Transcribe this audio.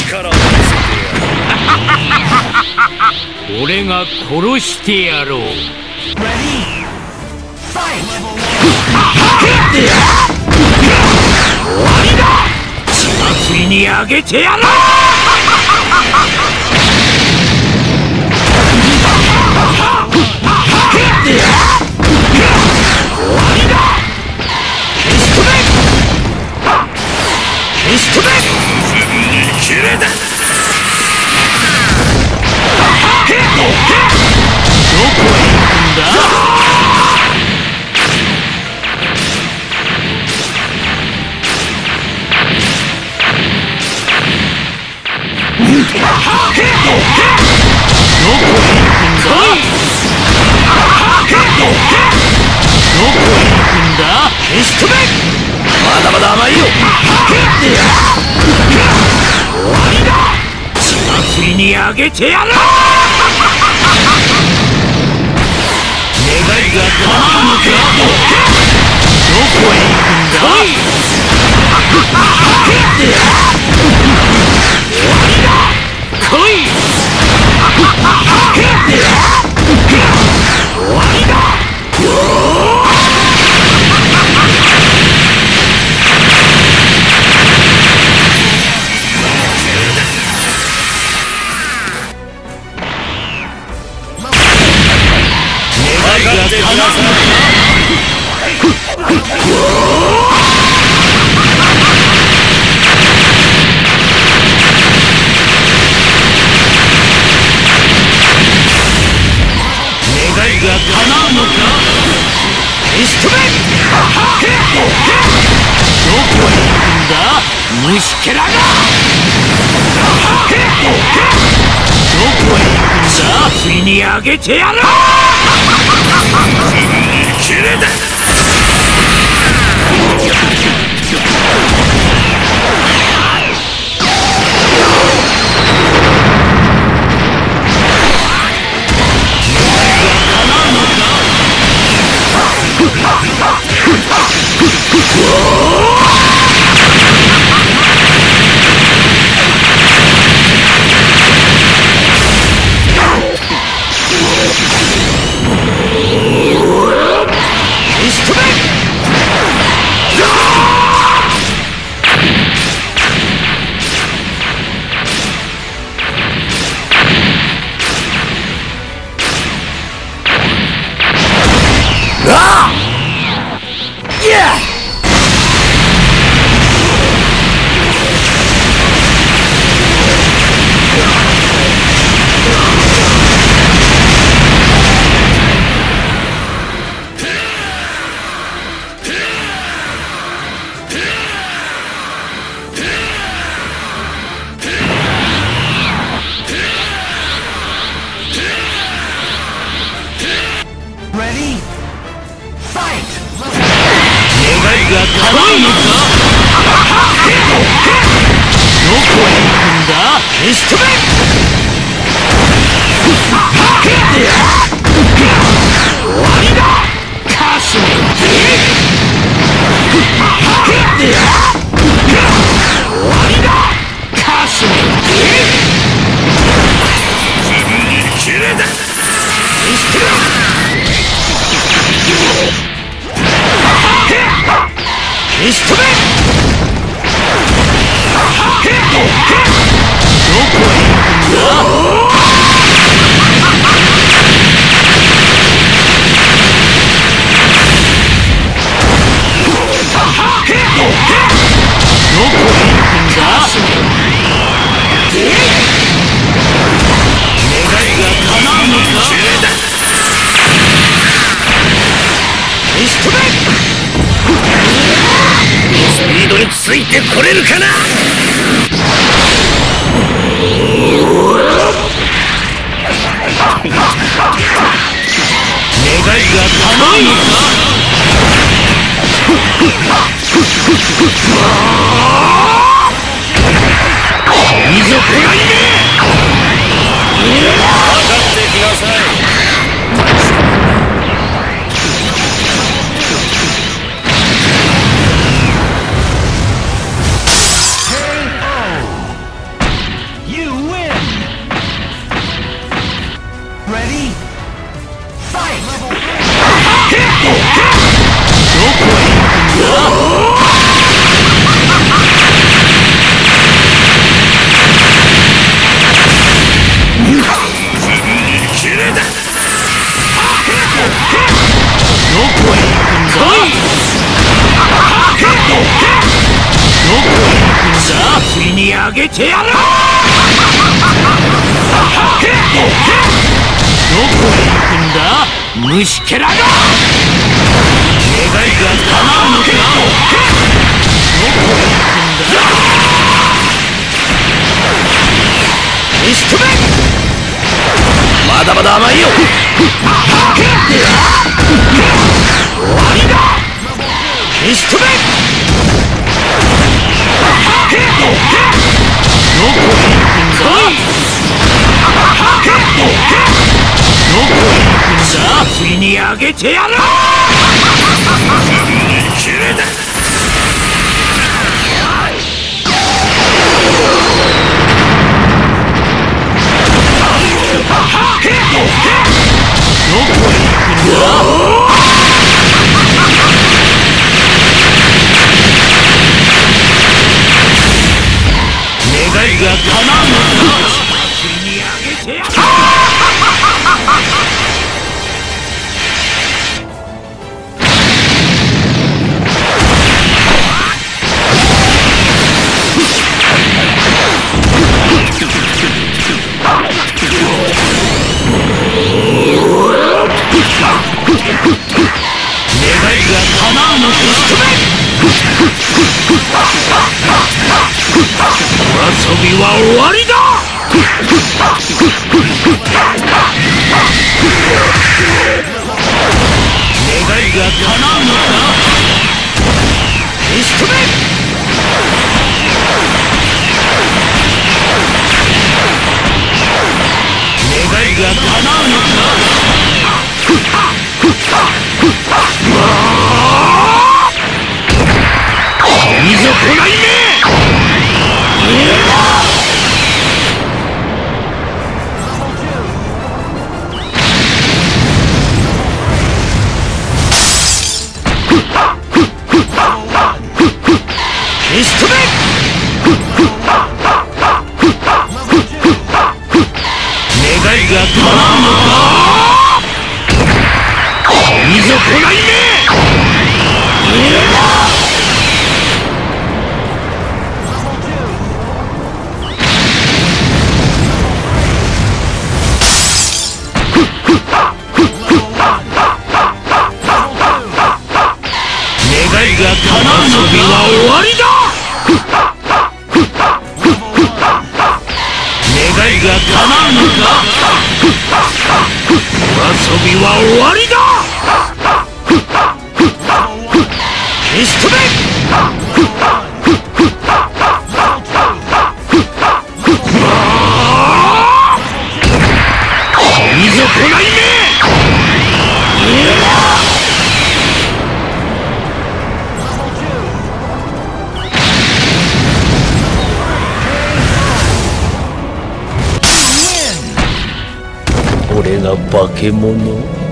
力を見せてやる。俺が殺してやろう。終わりだ。血祭りにあげてやろう。終わりだ。消し飛べ。消し飛べ。切れだ。どこへ行くんだ。どこへ行くんだ。どこへ行くんだ。消し飛べ。まだまだ甘いよ。終わりだ。血祭りにあげてやろう。願いが叶うのか。どこへ行くんだ。終わりだ。来い。終わりだ。願いが叶うのか。消し飛べ。どこへ行くんだ。虫けらが。どこへ行くんだ。ついにあげてやろう。切れだ。ついてこれるかな。願いが叶うのか。いぞ手がいねえ。かかってきなさい。 てやる。どこへ行くんだ虫けらが。願いが叶うのか。どこへ行くんだ。仕留め。まだまだ甘いよ。終わりだ。仕留め。どこへ行くんだ。どこへ行くんだ。次にあげてやる。きれいだ。どこへ行くんだ。願いが叶うのか。次にあげてやる。遊びは終わりだ。願いが叶うのか。仕留め。願いが叶うのか。いぞこないめ。仕留め。願いが叶うのか。いぞこないめ。が叶うのか。遊びは終わりだ。願いが叶うのか。遊びは終わりだ。仕留め。いぞこないめ。俺が化け物。